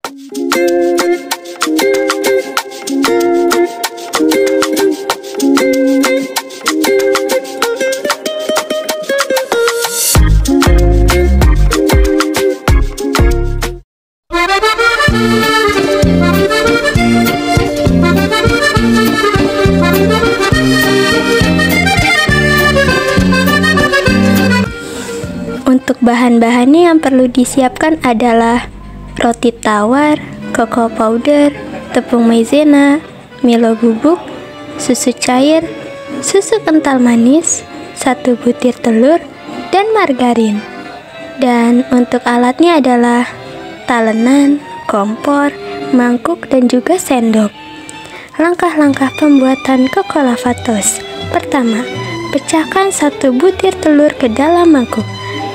Untuk bahan-bahannya yang perlu disiapkan adalah roti tawar, kakao powder, tepung maizena, Milo bubuk, susu cair, susu kental manis, 1 butir telur, dan margarin. Dan untuk alatnya adalah talenan, kompor, mangkuk, dan juga sendok. Langkah-langkah pembuatan Coco Lavatos. Pertama, pecahkan 1 butir telur ke dalam mangkuk.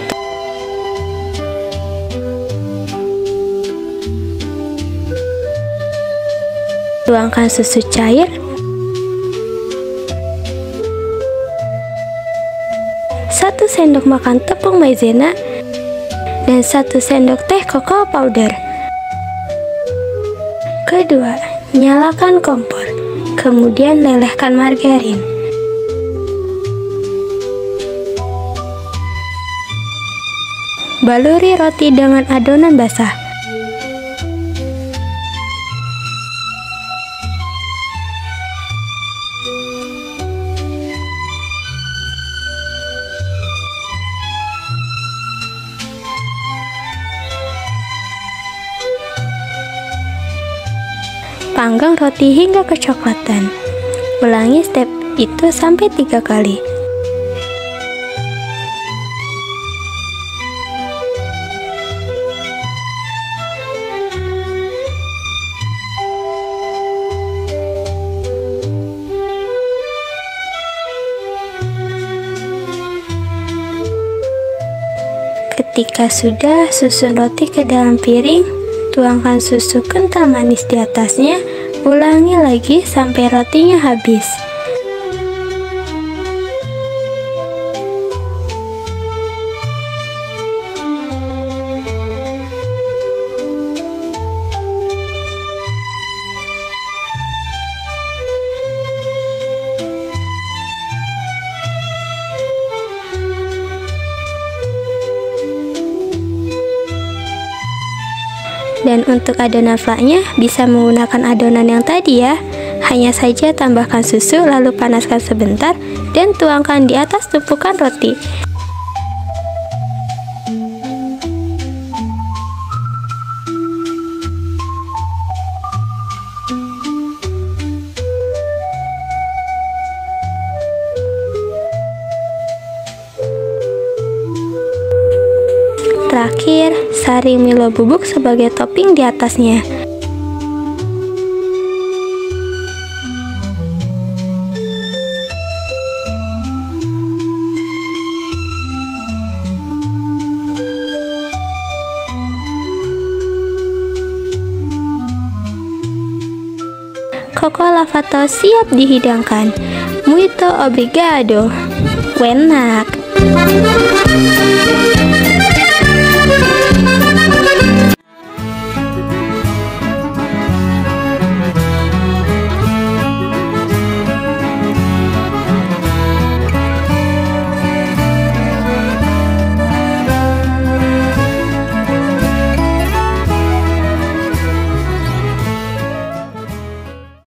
Tuangkan susu cair, satu sendok makan tepung maizena, dan 1 sendok teh kakao powder. Kedua, nyalakan kompor, kemudian lelehkan margarin. Baluri roti dengan adonan basah. Panggang roti hingga kecoklatan. Ulangi step itu sampai 3 kali. Ketika sudah, susun roti ke dalam piring, tuangkan susu kental manis di atasnya, ulangi lagi sampai rotinya habis. Dan untuk adonan flaknya bisa menggunakan adonan yang tadi ya. Hanya saja tambahkan susu lalu panaskan sebentar dan tuangkan di atas tumpukan roti. Terakhir, saring Milo bubuk sebagai topping di atasnya. Coco Lavatos siap dihidangkan. Muito obrigado. Enak.